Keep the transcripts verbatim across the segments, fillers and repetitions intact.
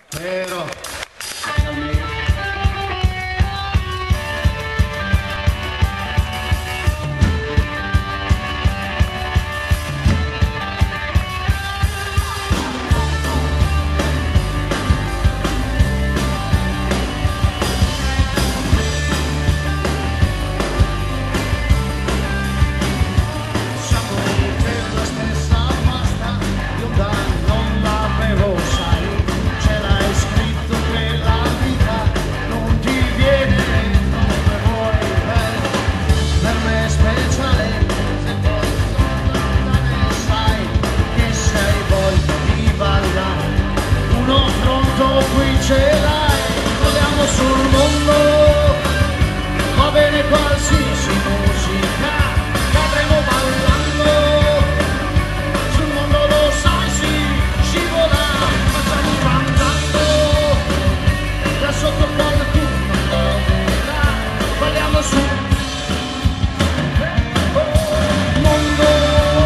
Vero. Qui ce l'hai, vogliamo sul mondo, va bene qualsiasi musica, cadremo ballando, sul mondo lo sai si scivola, facciamo cantando, da sotto qualcuno lo vedrà, balliamo sul mondo.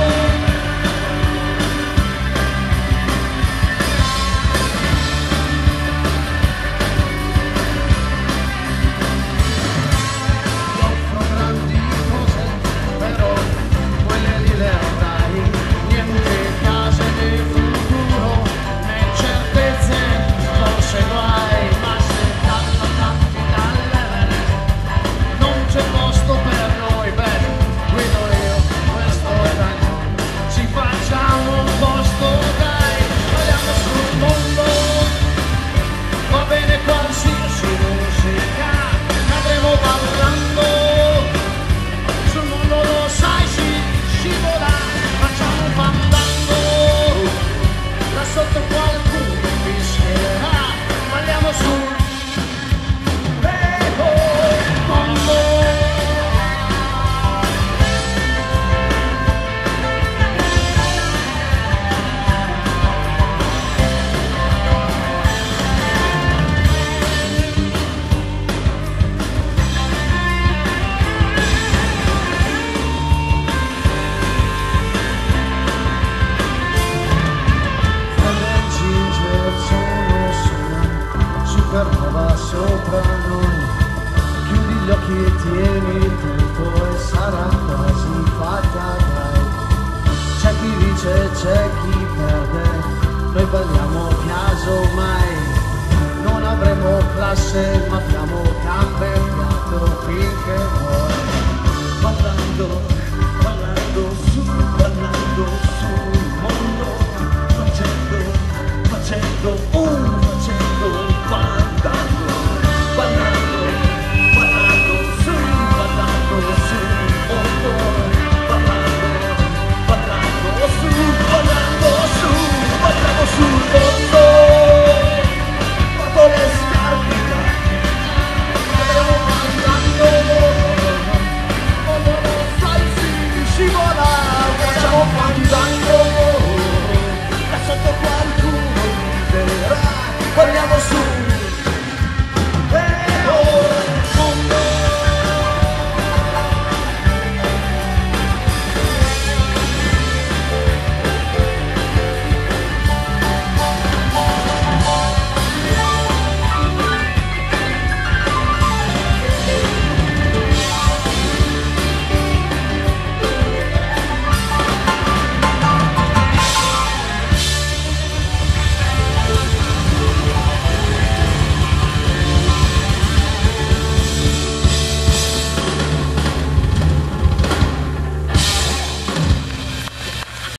Supernova sopra noi, chiudi gli occhi e tieni il tempo e sarà quasi fatta, dai. C'è chi vince, c'è chi perde, noi balliamo casomai, non avremo classe ma abbiamo gambe e fiato finché vuoi. Ballando, ballando su, ballando sul mondo, facendo, facendo un